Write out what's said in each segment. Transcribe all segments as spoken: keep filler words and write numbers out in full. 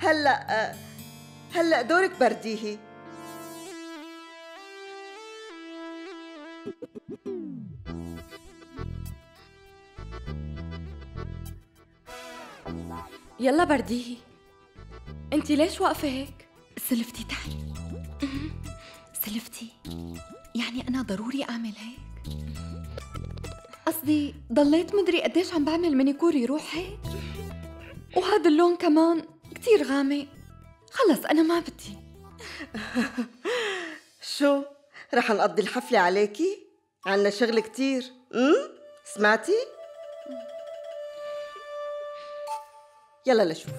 هلا هلا دورك برديهي. يلا برديهي. انتي ليش واقفة هيك؟ سلفتي تعي. سلفتي يعني أنا ضروري أعمل هيك؟ قصدي ضليت مدري قديش عم بعمل مانيكور يروح هيك، وهذا اللون كمان كتير غامق. خلص أنا ما بدي. شو رح نقضي الحفلة عليكي؟ عنا شغل كتير. امم سمعتي؟ يلا لشوف.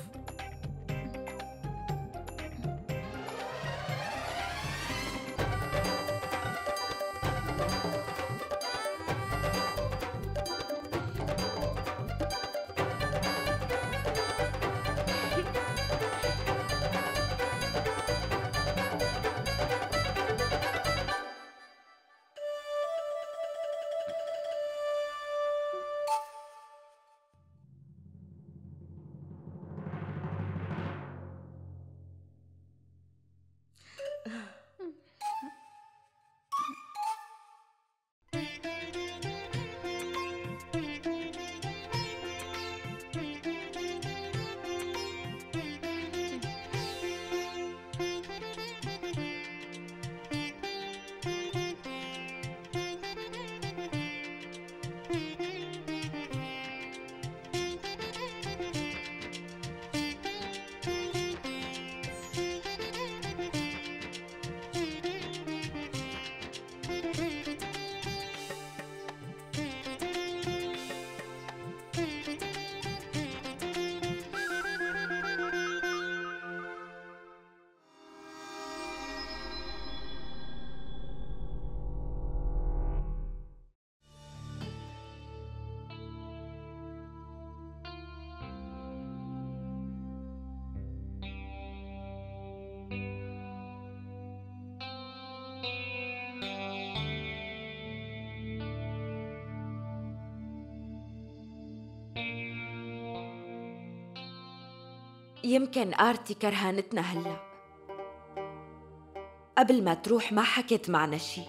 يمكن آرتي كرهانتنا هلأ، قبل ما تروح ما حكت معنا شي.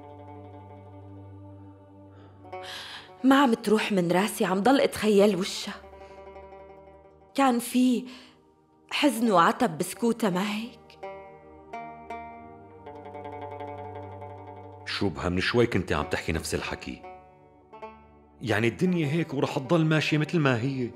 ما عم تروح من راسي، عم ضل اتخيل وشها. كان في حزن وعتب بسكوتها، ما هيك؟ شو بها من شوي كنتي عم تحكي نفس الحكي. يعني الدنيا هيك ورح تضل ماشية مثل ما هي.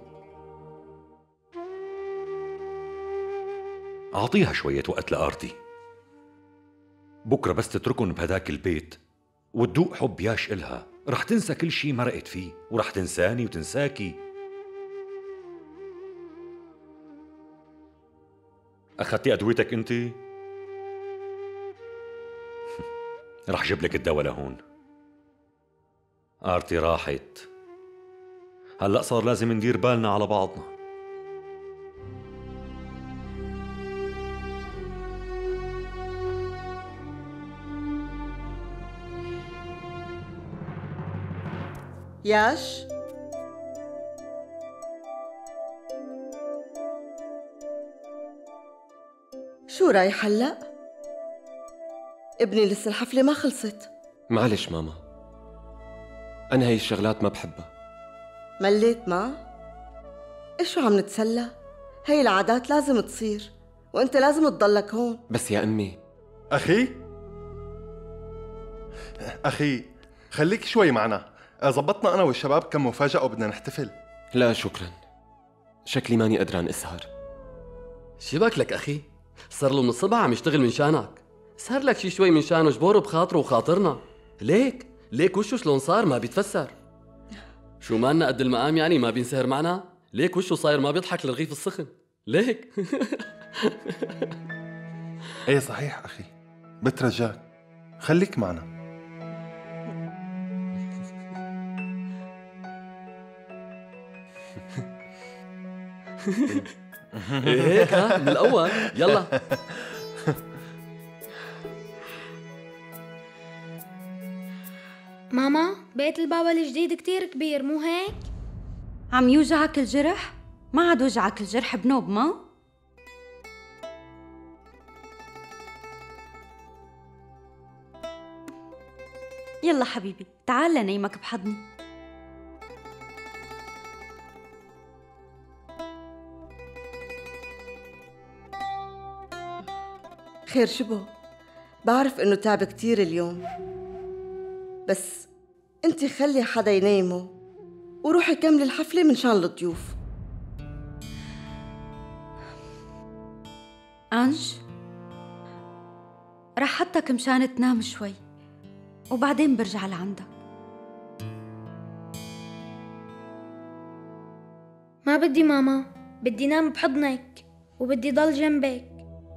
أعطيها شوية وقت لآرتي. بكرة بس تتركن بهداك البيت وتدوق حب ياش إلها، رح تنسى كل شي مرقت فيه ورح تنساني وتنساكي. أخذتي أدويتك أنتي؟ رح جيب لك الدواء لهون. آرتي راحت، هلأ صار لازم ندير بالنا على بعضنا. ياش شو رايح هلأ؟ ابني لسه الحفلة ما خلصت. معلش ماما، أنا هاي الشغلات ما بحبها. مليت ما؟ إيش شو عم نتسلى؟ هاي العادات لازم تصير وانت لازم تضلك هون. بس يا أمي. أخي أخي خليك شوي معنا، زبطنا أنا والشباب كم مفاجأة وبدنا نحتفل. لا شكرا، شكلي ماني قدران أسهر. شبك لك أخي؟ صار له من الصبح عم يشتغل من شانك، سهر لك شي شوي من شانه، جبوره بخاطره وخاطرنا. ليك ليك وشه شلون صار ما بيتفسر. شو مالنا قد المقام يعني ما بينسهر معنا؟ ليك وشه صاير ما بيضحك للرغيف السخن. ليك ايه صحيح أخي، بترجاك خليك معنا. هيك ها من الأول. يلا ماما، بيت البابا الجديد كتير كبير مو هيك؟ عم يوجعك الجرح؟ ما عاد وجعك الجرح بنوب ما؟ يلا حبيبي تعال لنيمك بحضني. خير شبو؟ بعرف إنه تعب كتير اليوم، بس أنتي خلي حدا ينيمه وروحي كملي الحفلة من شان الضيوف. أنج رح حطك مشان تنام شوي وبعدين برجع لعندك. ما بدي ماما، بدي نام بحضنك وبدي ضل جنبك.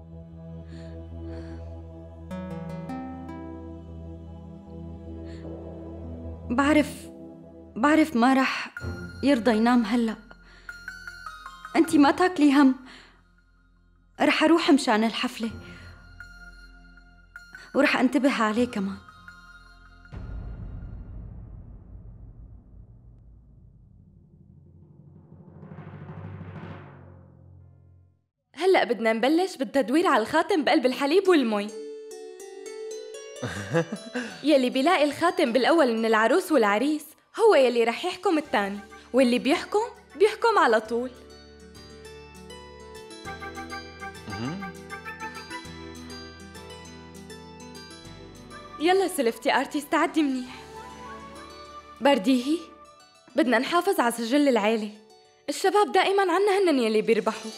بعرف بعرف ما رح يرضى ينام هلأ. أنتي ما تاكلي هم، رح أروح مشان الحفلة ورح أنتبه عليه كمان. هلأ بدنا نبلش بالتدوير على الخاتم بقلب الحليب والمي. يلي بيلاقي الخاتم بالأول من العروس والعريس هو يلي رح يحكم التاني، واللي بيحكم بيحكم على طول. يلا سلفتي آرتي استعدي منيح. برديهي بدنا نحافظ على سجل العيلة، الشباب دائما عنا هنن يلي بيربحوا.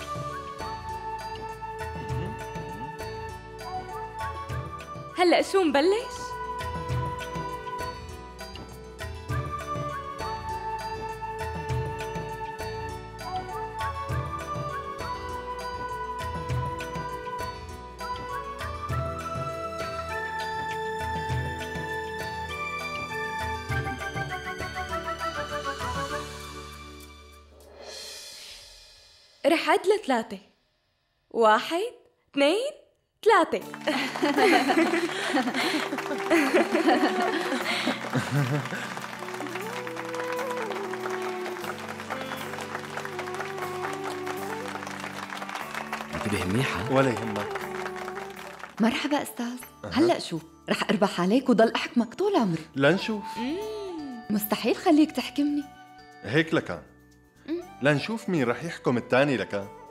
هلأ شو نبلش؟ رح عد لثلاثة. واحد، اثنين، ثلاثة. انتبه منيحة. ولا يهمك. مرحبا أستاذ. هلأ شو؟ رح أربح عليك وضل أحكمك طول عمري. لنشوف. مستحيل خليك تحكمني. هيك لكان. لنشوف مين رح يحكم التاني لكان.